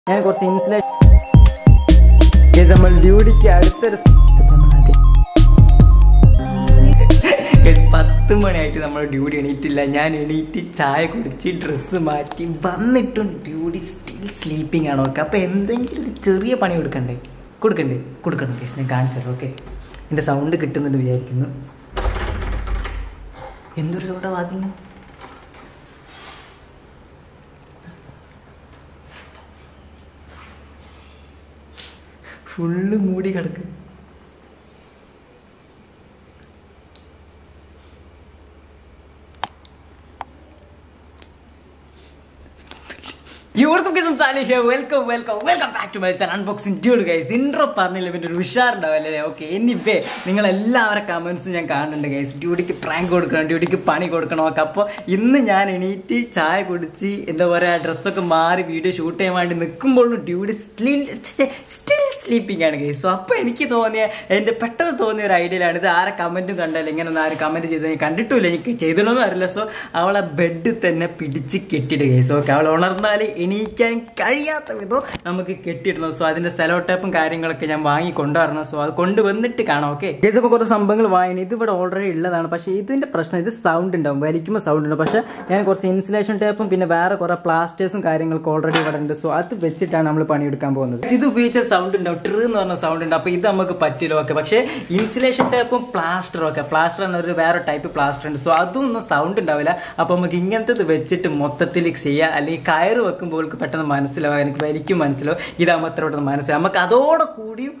ഞാൻ കുറച്ച് ഇൻസുലേഷൻ നമ്മൾ ഡ്യൂട്ടിക്ക് അടുത്തൊരു 10 മണിയായിട്ട് നമ്മൾ ഡ്യൂട്ടി എണീറ്റില്ല. ഞാൻ എണീറ്റ് ചായ കുടിച്ച് ഡ്രസ്സ് മാറ്റി വന്നിട്ടും ഡ്യൂട്ടി സ്റ്റിൽ സ്ലീപ്പിംഗ് ആണ്. ഓക്കെ, അപ്പോൾ എന്തെങ്കിലും ഒരു ചെറിയ പണി കൊടുക്കണ്ടേ കേസ് ഞാൻ കാണിച്ചത്. ഓക്കെ, എൻ്റെ സൗണ്ട് കിട്ടുന്നുണ്ട് വിചാരിക്കുന്നു. എന്തൊരു സൗണ്ടാ വാദിക്കുന്നു? ഫുള്ള് മൂടി കിടക്ക്. Welcome back to my channel unboxing dude guys. Intro പറഞ്ഞില്ല പിന്നെ ഒരു ഉഷാറുണ്ടാവല്ലേ. ഓക്കെ, എനിവേ നിങ്ങൾ എല്ലാവരുടെ കമന്റ്സും ഞാൻ കാണുന്നുണ്ട് ഗൈസ്. ഡ്യൂട്ടിക്ക് പ്രാങ്ക് കൊടുക്കണം, ഡ്യൂട്ടിക്ക് പണി കൊടുക്കണം. ഓക്കെ, അപ്പോൾ ഇന്ന് ഞാൻ എണീറ്റ് ചായ കുടിച്ച് എന്താ പറയുക ഡ്രസ്സൊക്കെ മാറി വീഡിയോ ഷൂട്ട് ചെയ്യാൻ വേണ്ടി നിൽക്കുമ്പോഴും ഡ്യൂട്ടി സ്റ്റിൽ സ്ലീപ്പിംഗ് ആണ് ഗൈസ്. സോ അപ്പോൾ എനിക്ക് പെട്ടെന്ന് തോന്നിയ ഒരു ഐഡിയയിലാണ് ഇത്. ആരെ കമന്റും കണ്ടല്ലോ, ഇങ്ങനെ ആരും കമന്റ് ചെയ്ത് ഞാൻ കണ്ടിട്ടില്ല, എനിക്ക് ചെയ്തിട്ടൊന്നും അറിയില്ല. സോ അവളെ ബെഡ് തന്നെ പിടിച്ച് കെട്ടിയിട്ട് ഗൈസ്. ഓക്കെ, അവൾ ഉണർന്നാൽ എണീക്കാൻ കഴിയാത്ത വിധം നമുക്ക് കെട്ടിയിടണം. സോ അതിന്റെ സെലോ ടേപ്പും കാര്യങ്ങളൊക്കെ ഞാൻ വാങ്ങി കൊണ്ടുവരണം. സോ അത് കൊണ്ടുവന്നിട്ട് കാണാം. ഓക്കെ, ഇതിപ്പോ കുറച്ച് സംഭവങ്ങൾ വാങ്ങി. ഇത് ഇവിടെ ഓൾറെഡി ഉള്ളതാണ്. പക്ഷേ ഇതിന്റെ പ്രശ്നം ഇത് സൗണ്ട് ഉണ്ടാവും, വലിക്കുമ്പോൾ സൗണ്ട് ഉണ്ടാവും. പക്ഷെ ഞാൻ കുറച്ച് ഇൻസുലേഷൻ ടേപ്പും പിന്നെ വേറെ കുറെ പ്ലാസ്റ്റേഴ്സും കാര്യങ്ങളൊക്കെ ഓൾറെഡി ഇവിടെ ഉണ്ട്. സോ അത് വെച്ചിട്ടാണ് നമ്മൾ പണിയെടുക്കാൻ പോകുന്നത്. ഇത് ഉപയോഗിച്ച സൗണ്ട് ഉണ്ടാവും, ട്രൂ എന്ന് പറഞ്ഞ സൗണ്ട് ഉണ്ട്. അപ്പൊ ഇത് നമുക്ക് പറ്റില്ല. ഓക്കെ, പക്ഷേ ഇൻസുലേഷൻ ടേപ്പും പ്ലാസ്റ്ററും ഒക്കെ, പ്ലാസ്റ്റർ എന്നൊരു വേറെ ടൈപ്പ് പ്ലാസ്റ്റർ ഉണ്ട്. സോ അതും ഒന്നും സൗണ്ട് ഉണ്ടാവില്ല. അപ്പൊ നമുക്ക് ഇങ്ങനത്തെ വെച്ചിട്ട് മൊത്തത്തിൽ ചെയ്യാം. അല്ലെങ്കിൽ കയറ് വെക്കുമ്പോൾ പെട്ടെന്ന് മനസ്സിലാവും, എനിക്ക് വലിക്കും മനസ്സിലാവും. ഇതാകുമ്പോൾ അത്ര പെട്ടെന്ന് മനസ്സിലാവും. നമുക്ക് അതോടെ കൂടിയും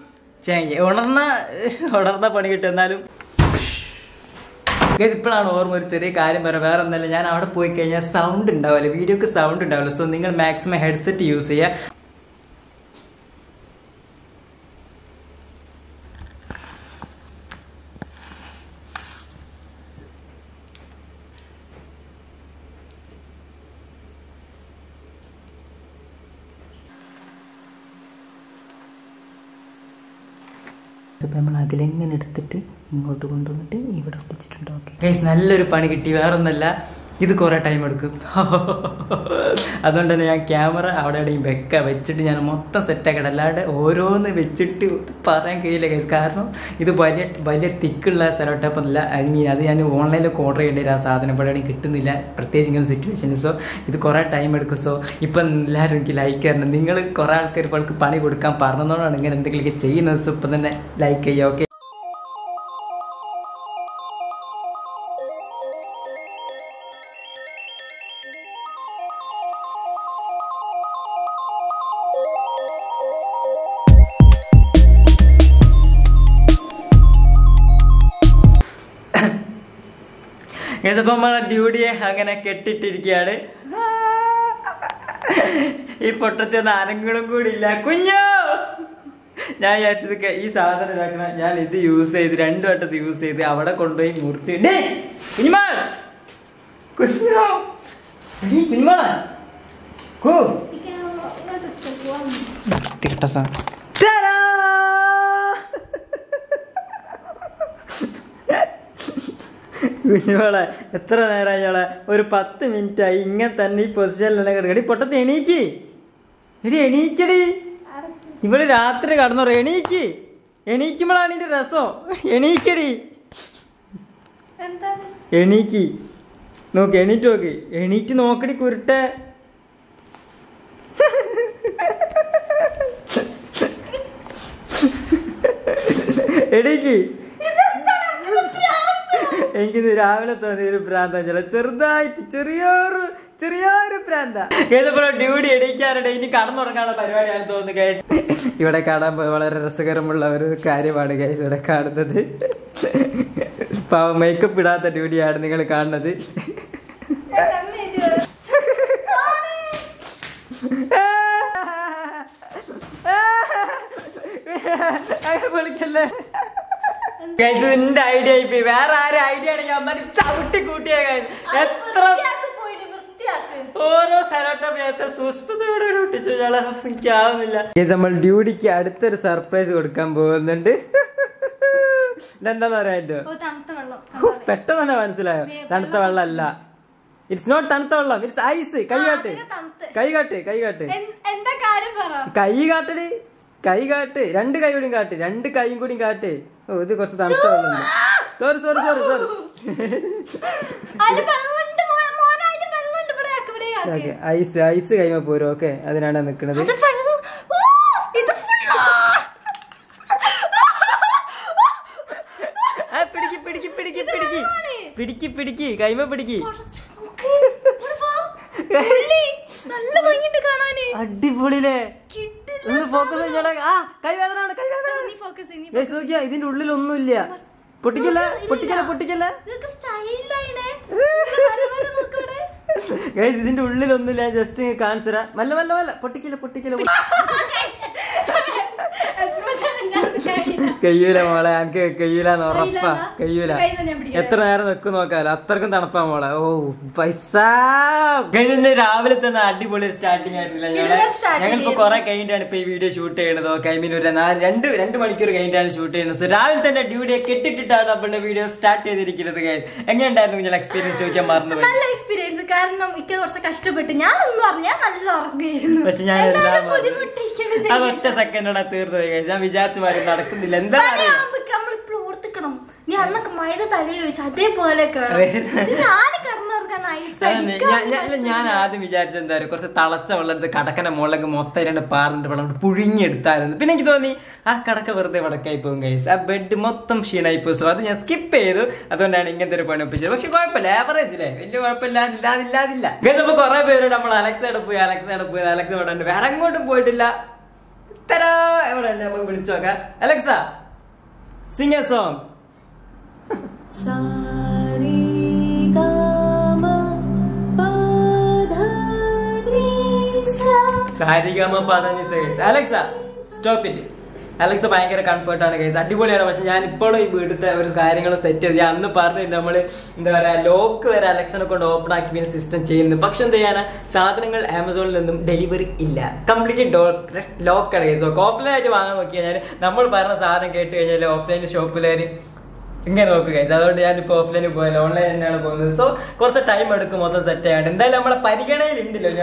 ഉണർന്ന പണി കിട്ടും. എന്നാലും ഇപ്പോഴാണ് ഓർമ്മ ഒരു ചെറിയ കാര്യം പറയാം. വേറെ ഒന്നല്ല, ഞാൻ അവിടെ പോയി കഴിഞ്ഞാൽ സൗണ്ട് ഉണ്ടാവില്ല, വീഡിയോക്ക് സൗണ്ട് ഉണ്ടാവില്ല. സോ നിങ്ങൾ മാക്സിമം ഹെഡ്സെറ്റ് യൂസ് ചെയ്യുക. നമ്മൾ അതിലെങ്ങനെ എടുത്തിട്ട് ഇങ്ങോട്ട് കൊണ്ടുവന്നിട്ട് ഇവിടെ ഒട്ടിച്ചിട്ടുണ്ട്. ഓക്കെ ഗൈസ്, നല്ലൊരു പണി കിട്ടി. വേറൊന്നല്ല, ഇത് കുറേ ടൈം എടുക്കും. അതുകൊണ്ട് തന്നെ ഞാൻ ക്യാമറ അവിടെ എവിടെയും വെച്ചിട്ട് ഞാൻ മൊത്തം സെറ്റാക്കണം. അല്ലാണ്ട് ഓരോന്ന് വെച്ചിട്ട് പറയാൻ കഴിയില്ല ഗൈസ്. കാരണം ഇത് വലിയ തിക്കുള്ള സെലോ ടേപ്പ് ഒന്നുമില്ല. അത് ഞാൻ ഓൺലൈനിലൊക്കെ ഓർഡർ ചെയ്യേണ്ടി വരും. ആ സാധനം ഇവിടെ കിട്ടുന്നില്ല, പ്രത്യേകിച്ച് ഇങ്ങനെ സിറ്റുവേഷൻ. സോ ഇത് കുറേ ടൈം എടുക്കും. സോ ഇപ്പം എല്ലാവരും എനിക്ക് ലൈക്ക് തരണം. നിങ്ങൾ കുറേ ആൾക്കാർ ഇപ്പോൾ പണി കൊടുക്കാൻ പറഞ്ഞതുകൊണ്ടാണ് ഇങ്ങനെ എന്തെങ്കിലുമൊക്കെ ചെയ്യുന്നത്. സോ ഇപ്പം തന്നെ ലൈക്ക് ചെയ്യുക. ഓക്കെ, ഇതപ്പം നമ്മളെ ഡ്യൂട്ടിയെ അങ്ങനെ കെട്ടിട്ടിരിക്കുകയാണ്. ഈ പൊട്ടത്തി ഒന്നും ആരെങ്കിലും കൂടി ഇല്ല. കുഞ്ഞോ, ഞാൻ വിചാരിച്ചത് ഈ സാധനം ഇതാക്കണം. ഞാൻ ഇത് യൂസ് ചെയ്ത് 2 വട്ടത്ത് യൂസ് ചെയ്ത് അവിടെ കൊണ്ടുപോയി മുറിച്ച് കുഞ്ഞോളെ എത്ര നേരമായി ഞങ്ങളെ? ഒരു 10 മിനിറ്റായി ഇങ്ങനെ തന്നെ ഈ പൊസിഷനിൽ തന്നെ കിടക്കടി. പൊട്ടത്തി എണീക്കടി. ഇവിടെ രാത്രി കടന്നോറ. എണീക്കുമ്പോഴാണ് ഇതിന്റെ രസം. എണീക്കടി, എണീക്ക് നോക്ക്, എണീറ്റ് നോക്കടി കുരുട്ടെ. എണീക്ക്. എനിക്കിത് രാവിലെ തോന്നിയ ഒരു ഭ്രാന്ത, ചെറുതായിട്ട് ചെറിയൊരു ഭ്രാന്ത. ഏതുപോലെ ഡ്യൂട്ടി എണീക്കാറുണ്ട്. ഇനി കടന്നുറങ്ങാനുള്ള പരിപാടിയാണ് തോന്നുന്നു ഗൈസ്. ഇവിടെ കാണാൻ വളരെ രസകരമുള്ള ഒരു കാര്യമാണ് ഗൈസ് ഇവിടെ കാണുന്നത്. മേക്കപ്പ് ഇടാത്ത ഡ്യൂട്ടിയാണ് നിങ്ങൾ കാണുന്നത്. വിളിക്കല്ലേ എന്റെ ഐഡിയ ആയിപ്പോയി. വേറെ ആരും ഐഡിയ ആണെങ്കിൽ അമ്മ ചവിട്ടി കൂട്ടിയ എത്ര ഓരോ സെലോട്ടോപ്പ് സുസ്പതയോടെ ഒട്ടിച്ചു. എനിക്കാവുന്നില്ല. നമ്മൾ ഡ്യൂട്ടിക്ക് അടുത്തൊരു സർപ്രൈസ് കൊടുക്കാൻ പോകുന്നുണ്ട്. എന്താന്ന് പറയാ, പെട്ടെന്ന് തന്നെ മനസ്സിലായോ? തണുത്ത വെള്ളമല്ല, ഇറ്റ്സ് നോട്ട് തണുത്ത വെള്ളം, ഇറ്റ്സ് ഐസ്. കൈ കാട്ട്, കൈ കാട്ട്, കൈ കാട്ട്, എന്താ കാര്യം പറ. കൈ കാട്ടടി, കൈ കാട്ട്, രണ്ട് കൈ കൂടിയും കാട്ട്, രണ്ട് കൈയും കൂടിയും കാട്ട്. ഓ ഇത് കുറച്ച് തണുത്ത വെള്ളം. Sorry sorry sorry sorry. Ice ice കൈമ പോരും. ഓക്കെ അതിനാണ് നിക്കണത്. പിടിക്ക് പിടിക്ക് പിടിക്ക് പിടിക്ക് പിടിക്ക് പിടിക്ക് കൈമ പിടിക്ക്. അടിപൊളിയില്ലേ? ഫോക്കസ് ഇതിന്റെ ഉള്ളിലൊന്നുമില്ല. പൊട്ടിക്കല്ല പൊട്ടിക്കല്ല പൊട്ടിക്കല്ല. ഇതിന്റെ ഉള്ളിലൊന്നുമില്ല. ജസ്റ്റ് കാണിച്ചരാ. മല്ല മല്ല മല്ല പൊട്ടിക്കല പൊട്ടിക്കല. കയ്യൂല മോളെ, എനിക്ക് കയ്യൂലെന്ന് ഉറപ്പാ. കയ്യൂല. എത്ര നേരം നിൽക്കും നോക്കാലോ, അത്രക്കും തണുപ്പാ മോളെ. ഓ പൈസ. രാവിലെ തന്നെ അടിപൊളി സ്റ്റാർട്ടിങ് ആയിരുന്നില്ല. ഞങ്ങളിപ്പോ കൊറേ കഴിഞ്ഞിട്ടാണ് ഇപ്പൊ ഈ വീഡിയോ ഷൂട്ട് ചെയ്യുന്നത്. ഓക്കെ ഐ മീൻ ഒരു 2 മണിക്കൂർ കഴിഞ്ഞിട്ടാണ് ഷൂട്ട് ചെയ്യുന്നത്. രാവിലെ തന്നെ ഡ്യൂഡിയെ കെട്ടിട്ടിട്ടാണ് നമ്മളുടെ വീഡിയോ സ്റ്റാർട്ട് ചെയ്തിരിക്കുന്നത്. എങ്ങനെ ഉണ്ടായിരുന്നു ഞാൻ എക്സ്പീരിയൻസ് ചോദിക്കാൻ മറന്നുപോയി. നല്ല എക്സ്പീരിയൻസ്. കാരണം എനിക്ക് കുറച്ച് കഷ്ടപ്പെട്ട് ഞാനൊന്നും പറഞ്ഞാൽ നല്ല ഉറങ്ങുകയായിരുന്നു. പക്ഷെ ഞാൻ അതൊറ്റ സെക്കൻഡോടെ തീർന്നു. ഞാൻ വിചാരിച്ചു മാറി നടക്കുന്നില്ല. എന്താ ഓർത്തിക്കണം, നീ അന്നൊക്കെ മഴ തലയിൽ ചോദിച്ചു അതേപോലെ ഞാൻ ആദ്യം വിചാരിച്ച എന്താ കുറച്ച് തളച്ച വെള്ളമെടുത്ത് കടക്കന്റെ മുകളിലേക്ക് മൊത്തം 2 പാറിന്റെ വെള്ളം പുഴുങ്ങിയെടുത്തായിരുന്നു. പിന്നെ എനിക്ക് തോന്നി ആ കടക്ക വെറുതെ വടക്കായി പോകും ഗൈസ്. ആ ബെഡ് മൊത്തം ക്ഷീണായി പോകും. സോ അത് ഞാൻ സ്കിപ്പ് ചെയ്തു. അതുകൊണ്ടാണ് ഇങ്ങനത്തെ ഒരു പണി ഒപ്പിച്ചത്. പക്ഷെ കുഴപ്പമില്ല, ആവറേജ് അല്ലേ, വലിയ കുഴപ്പമില്ലാതില്ലാതില്ല. ഗൈസ് അപ്പൊ കുറെ പേരോട് നമ്മൾ അലക്സയുടെ പോയി അലക്സ ഇവിടെ ഉണ്ട്. വേറെ അങ്ങോട്ടും പോയിട്ടില്ല. എവിടെ ഉണ്ട് നമുക്ക് വിളിച്ചു നോക്കാം. Alexa sing a song. സാരിഗമ പദനിസ. Alexa stop it. അലക്സ ഭയങ്കര കംഫർട്ടാണ് ഗൈസ്, അടിപൊളിയാണ്. പക്ഷെ ഞാൻ ഇപ്പോഴും ഈ വീട്ടിലത്തെ ഒരു കാര്യങ്ങൾ സെറ്റ് ചെയ്ത് അന്ന് പറഞ്ഞിട്ട് നമ്മള് എന്താ പറയാ ലോക്ക് വരെ അലക്സനെ കൊണ്ട് ഓപ്പൺ ആക്കി പിന്നെ സിസ്റ്റം ചെയ്യുന്നു. പക്ഷെ എന്ത് ചെയ്യാനാ, സാധനങ്ങൾ ആമസോണിൽ നിന്നും ഡെലിവറി ഇല്ല, കംപ്ലീറ്റ്ലി ലോക്കാണ് ഗൈസ്. ഓഫ്ലൈൻ ആയിട്ട് വാങ്ങാൻ നോക്കി കഴിഞ്ഞാൽ നമ്മൾ പറഞ്ഞ സാധനം കേട്ട് കഴിഞ്ഞാൽ ഓഫ്ലൈൻ ഷോപ്പിലേര് ഇങ്ങനെ നോക്കുക ഗൈസ്. അതുകൊണ്ട് ഞാനിപ്പോ ഓഫ്ലൈനിൽ പോയാലും ഓൺലൈൻ തന്നെയാണ് പോകുന്നത്. സോ കുറച്ച് ടൈം എടുക്കും മൊത്തം സെറ്റ് ആയിട്ട്. എന്തായാലും നമ്മളെ പരിഗണനയിൽ ഉണ്ടല്ലോ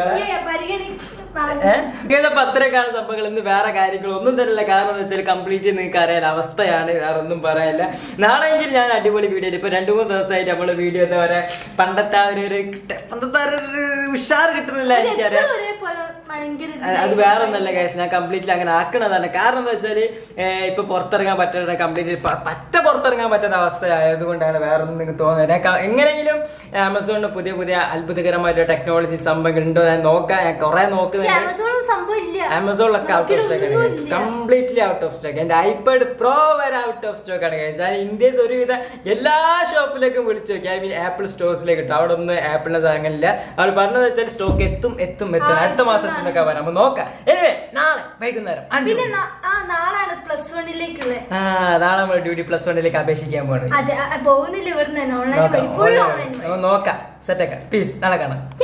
അപ്പൊ അത്രയൊക്കെയാണ് സംഭവങ്ങൾ. ഇന്ന് വേറെ കാര്യങ്ങൾ ഒന്നും തരില്ല. കാരണം എന്ന് വെച്ചാൽ കംപ്ലീറ്റ് നിങ്ങൾക്ക് അറിയാൻ അവസ്ഥയാണ്, വേറെ ഒന്നും പറയാനില്ല. നാളെ എങ്കിലും ഞാൻ അടിപൊളി വീഡിയോ. ഇപ്പൊ 2-3 ദിവസമായിട്ട് നമ്മള് വീഡിയോ എന്താ പറയാ പണ്ടത്തെ ഒരു ഉഷാർ കിട്ടുന്നില്ല എനിക്കറിയാം. അത് വേറെ ഒന്നല്ല ഗൈസ്, ഞാൻ കംപ്ലീറ്റ്ലി അങ്ങനെ ആക്കണതാണ്. കാരണം എന്താ വെച്ചാല് ഇപ്പൊ പുറത്തിറങ്ങാൻ പറ്റാത്ത കംപ്ലീറ്റ്ലി പുറത്തിറങ്ങാൻ പറ്റാത്ത അവസ്ഥ ആയതുകൊണ്ടാണ്. വേറെ ഒന്നും നിങ്ങൾക്ക് തോന്നുന്നത്. എങ്ങനെയെങ്കിലും ആമസോണിന് പുതിയ പുതിയ അത്ഭുതകരമായിട്ടുള്ള ടെക്നോളജി സംഭവങ്ങൾ ഉണ്ടോ ഞാൻ നോക്കാൻ. ഞാൻ കുറെ നോക്കുന്നുണ്ട്. ആമസോണിലൊക്കെ ഔട്ട് ഓഫ് സ്റ്റോക്ക് ആണ്, കംപ്ലീറ്റ്ലി ഔട്ട് ഓഫ് സ്റ്റോക്ക്. എന്റെ ഐപാഡ് പ്രോ വരെ ഔട്ട് ഓഫ് സ്റ്റോക്ക് ആണ് ഗൈസ്. ഞാൻ ഇന്ത്യയിൽ ഒരുവിധ എല്ലാ ഷോപ്പിലേക്കും വിളിച്ചു നോക്കി. ഐ മീൻ ആപ്പിൾ സ്റ്റോഴ്സിലേക്ക് ഇട്ടു, അവിടെ ഒന്നും ആപ്പിളിന്റെ സാധനങ്ങളില്ല. അവർ പറഞ്ഞത് വെച്ചാൽ സ്റ്റോക്ക് എത്തും അടുത്ത മാസത്തിനൊക്കെ വരാം. നമുക്ക് നോക്കാം. നാളെ വൈകുന്നേരം നാളെ നമ്മൾ ഡ്യൂട്ടി +1 അപേക്ഷിക്കാൻ പോകണം. നോക്കാം, സെറ്റാക്കാം. പീസ്, നാളെ കാണാം.